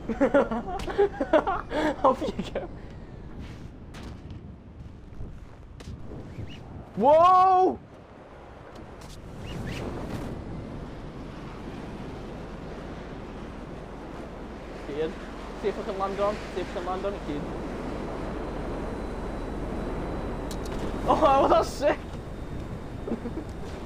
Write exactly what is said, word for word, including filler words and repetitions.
Off you go. Whoa! Kid. See if I can land on. See if I can land on it, kid. Oh, that's sick!